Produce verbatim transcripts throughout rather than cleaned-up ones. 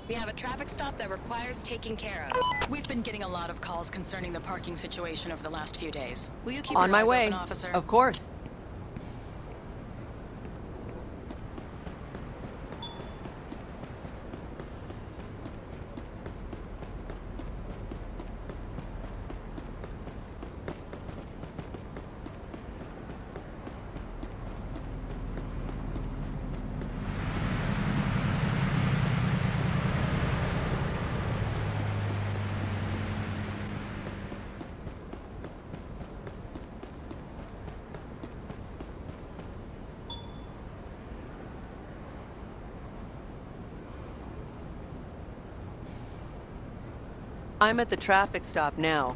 We have a traffic stop that requires taking care of. We've been getting a lot of calls concerning the parking situation over the last few days. Will you keep On your my eyes way. open, officer? Of course. I'm at the traffic stop now.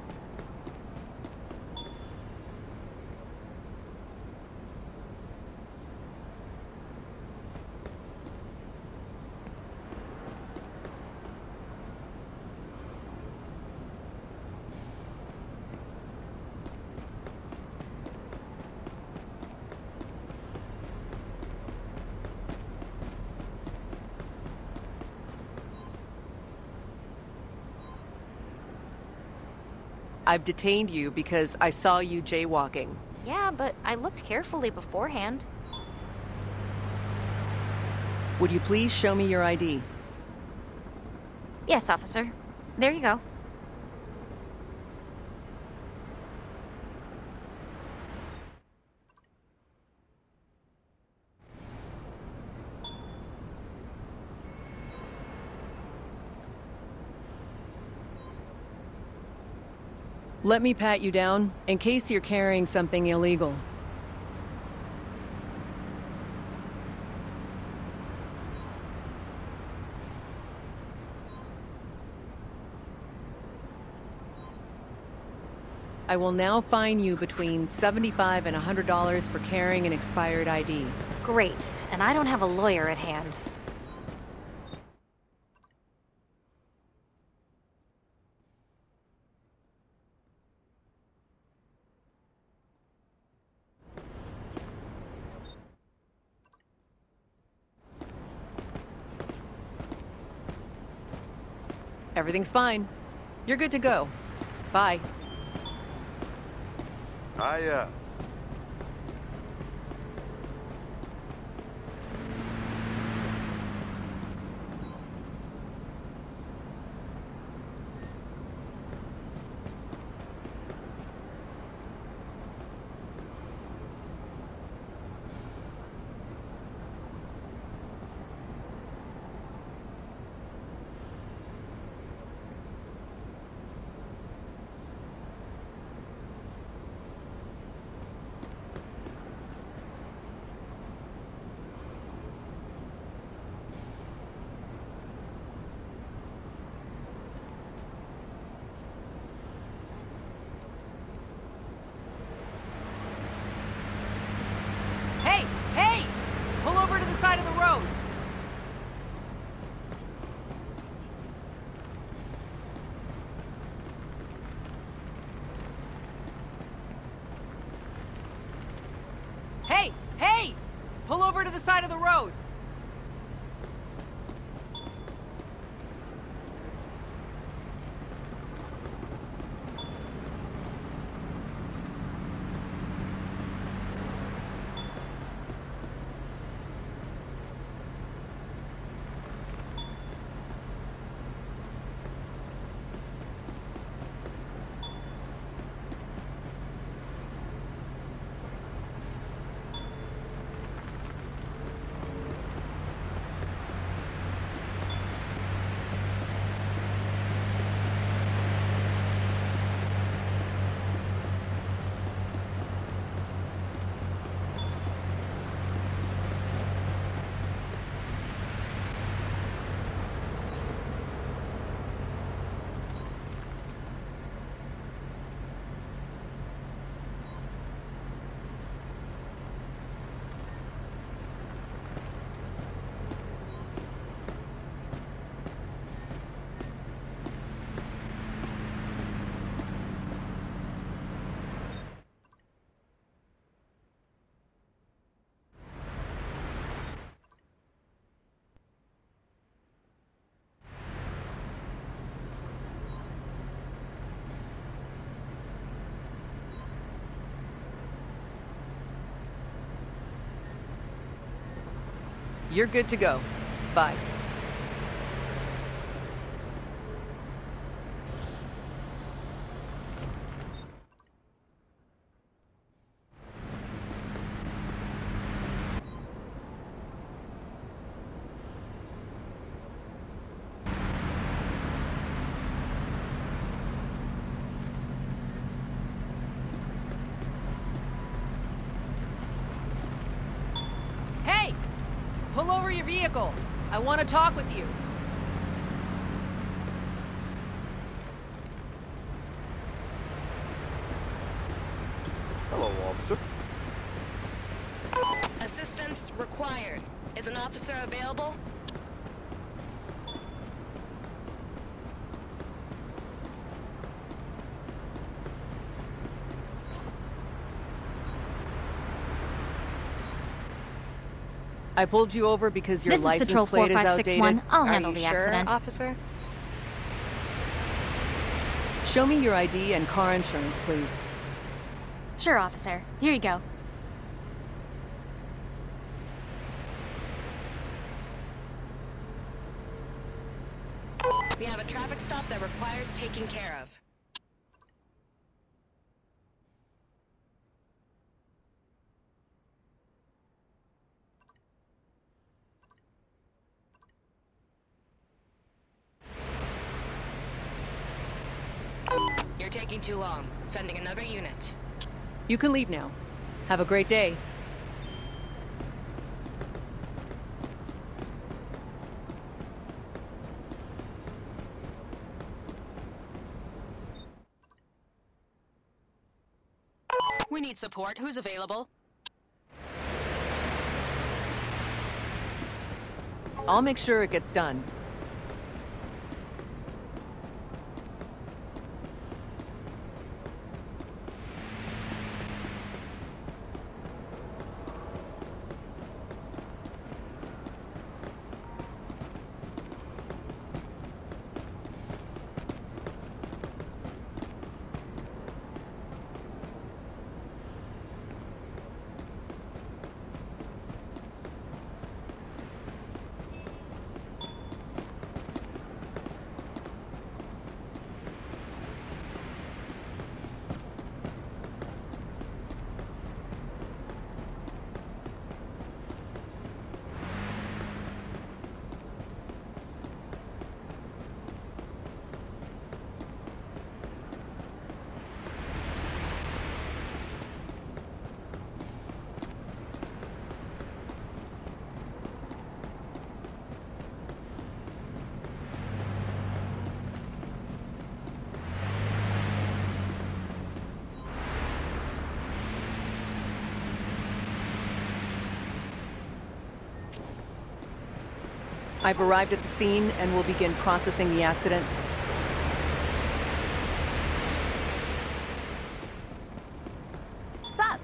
I've detained you because I saw you jaywalking. Yeah, but I looked carefully beforehand. Would you please show me your I D? Yes, officer. There you go. Let me pat you down, in case you're carrying something illegal. I will now fine you between seventy-five dollars and one hundred dollars for carrying an expired I D. Great, and I don't have a lawyer at hand. Everything's fine. You're good to go. Bye. I, uh... Hey! Hey! Pull over to the side of the road! Hey! Hey! Pull over to the side of the road! You're good to go. Bye. Hey! Pull over your vehicle. I want to talk with you. Hello, officer. Assistance required. Is an officer available? I pulled you over because your This is license Patrol plate is outdated. 4561. I'll Are handle you the sure, accident. officer? Show me your I D and car insurance, please. Sure, officer. Here you go. We have a traffic stop that requires taking care of. You're taking too long. Sending another unit. You can leave now. Have a great day. We need support. Who's available? I'll make sure it gets done. I've arrived at the scene and will begin processing the accident. Sup?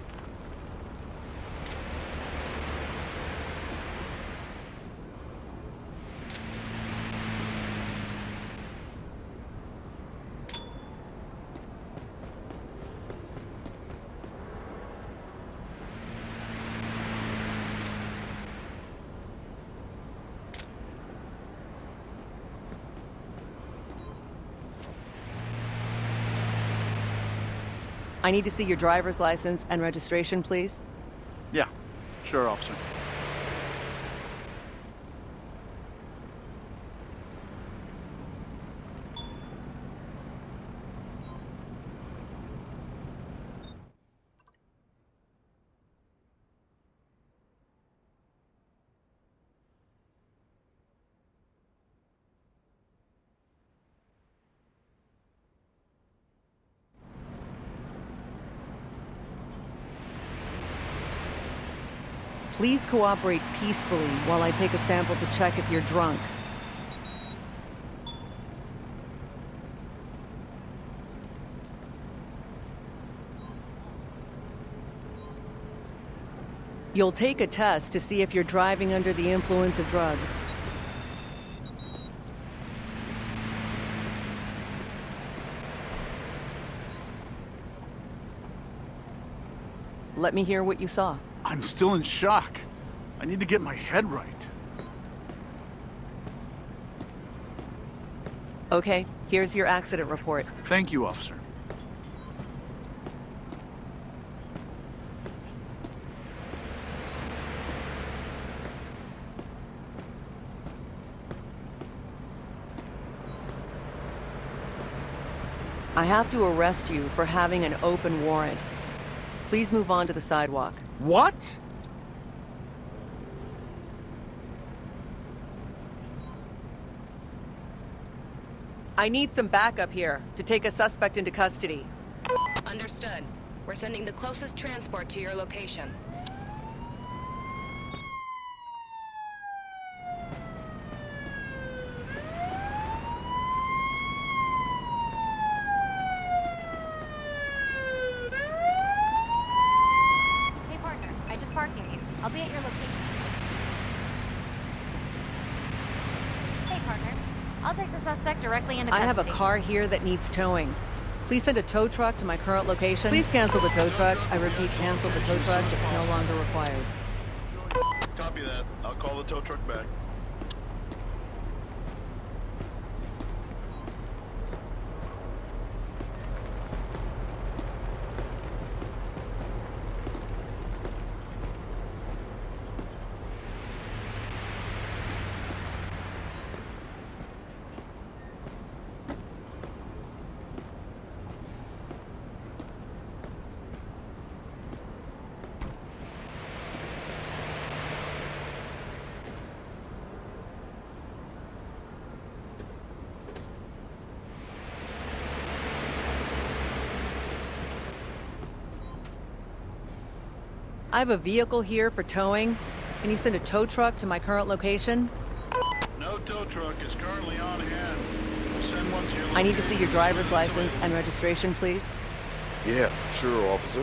I need to see your driver's license and registration, please. Yeah, sure, officer. Please cooperate peacefully while I take a sample to check if you're drunk. You'll take a test to see if you're driving under the influence of drugs. Let me hear what you saw. I'm still in shock. I need to get my head right. Okay, here's your accident report. Thank you, officer. I have to arrest you for having an open warrant. Please move on to the sidewalk. What? I need some backup here to take a suspect into custody. Understood. We're sending the closest transport to your location. Hey, partner, I just parked near you. I'll be at your location. Hey, partner, I'll take the suspect directly into I custody. have a car here that needs towing. Please send a tow truck to my current location. Please cancel the tow truck. I repeat, cancel the tow truck. It's no longer required. Copy that. I'll call the tow truck back. I have a vehicle here for towing. Can you send a tow truck to my current location? No tow truck is currently on hand. We'll send one to your I need to see your location. driver's license and registration, please. Yeah, sure, officer.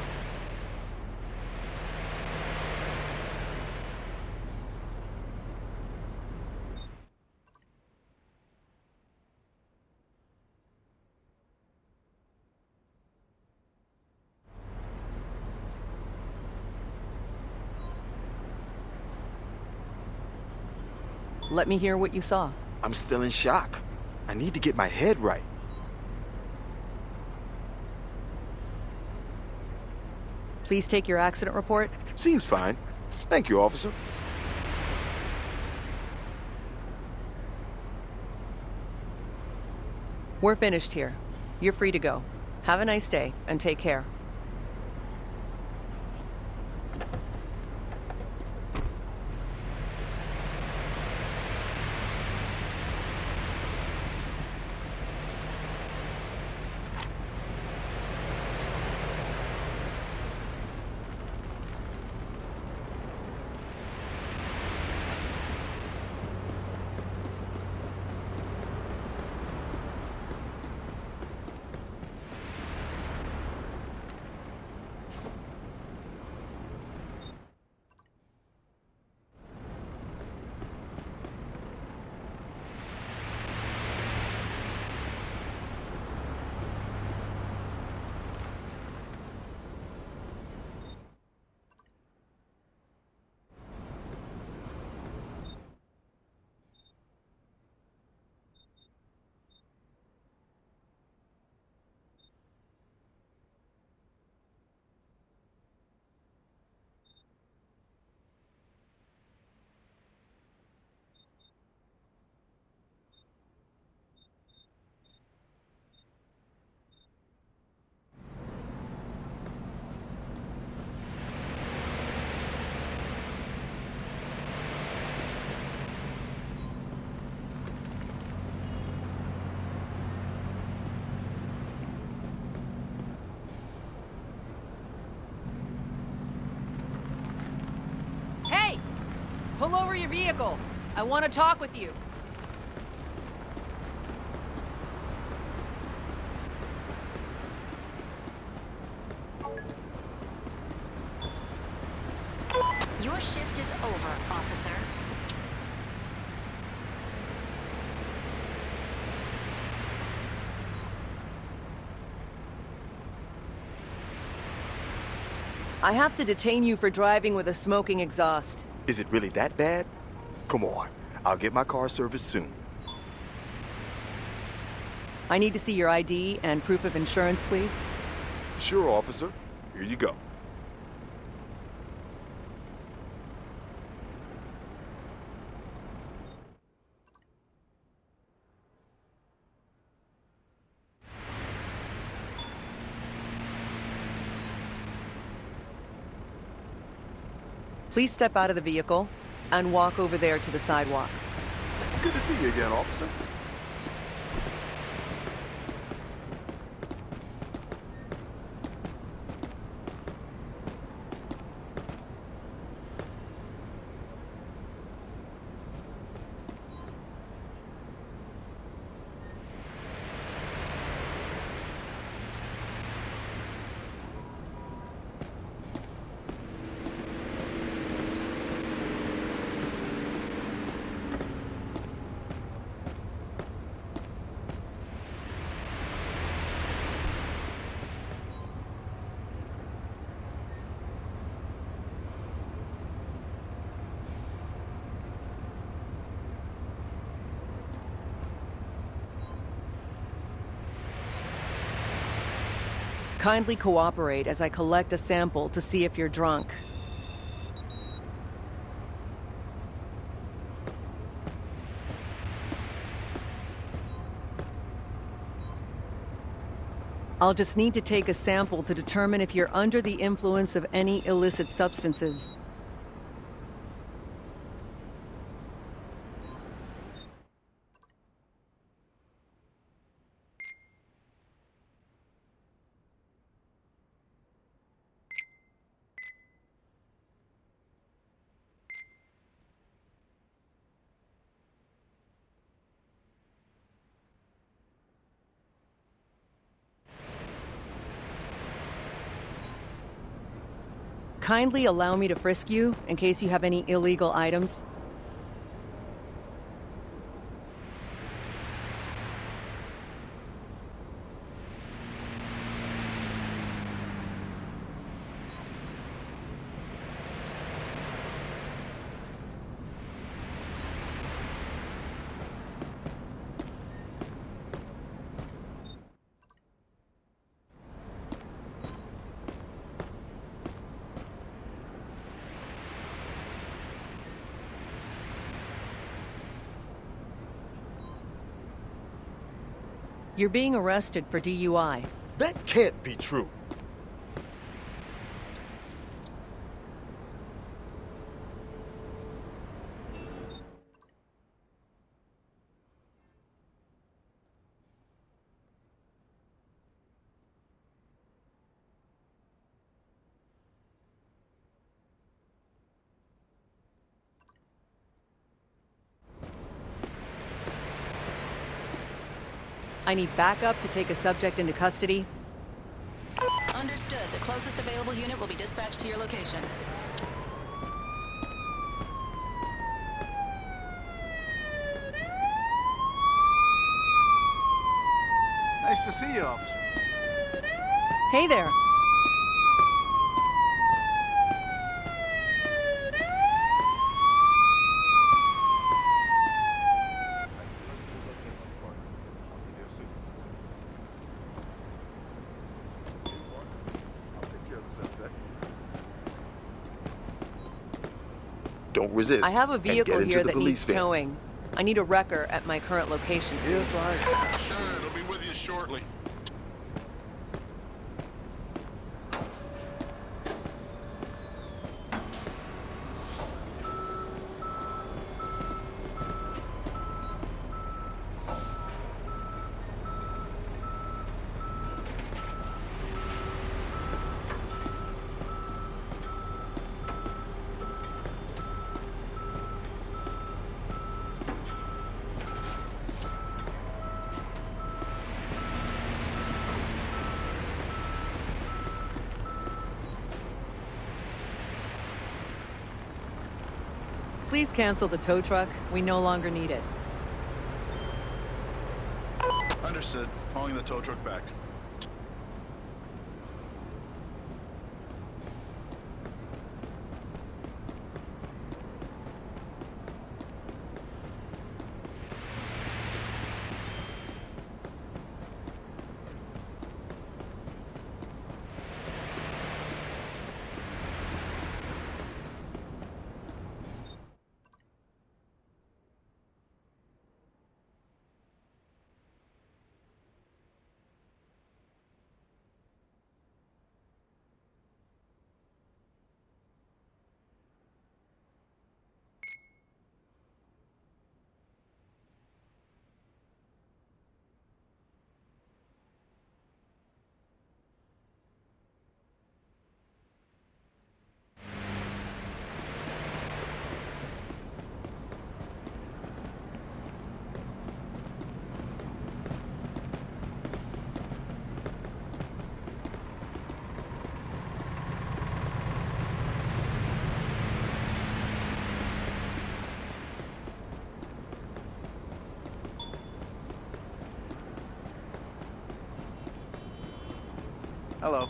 Let me hear what you saw. I'm still in shock. I need to get my head right. Please take your accident report. Seems fine. Thank you, officer. We're finished here. You're free to go. Have a nice day, and take care. Hey! Pull over your vehicle. I want to talk with you. Your shift is over, officer. I have to detain you for driving with a smoking exhaust. Is it really that bad? Come on, I'll get my car serviced soon. I need to see your I D and proof of insurance, please. Sure, officer. Here you go. Please step out of the vehicle and walk over there to the sidewalk. It's good to see you again, officer. Kindly cooperate as I collect a sample to see if you're drunk. I'll just need to take a sample to determine if you're under the influence of any illicit substances. Kindly allow me to frisk you in case you have any illegal items. You're being arrested for D U I. That can't be true. I need backup to take a subject into custody. Understood. The closest available unit will be dispatched to your location. Nice to see you, officer. Hey there. Don't resist. I have a and vehicle get into here the that police needs van. towing. I need a wrecker at my current location. If I Sure, it'll be with you shortly. Please cancel the tow truck. We no longer need it. Understood. Hauling the tow truck back. Hello.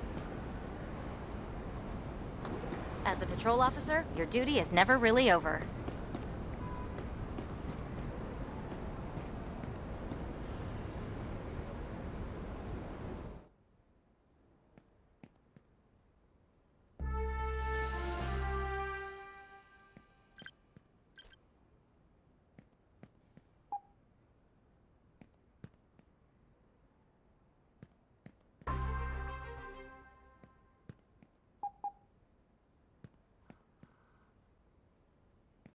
As a patrol officer, your duty is never really over.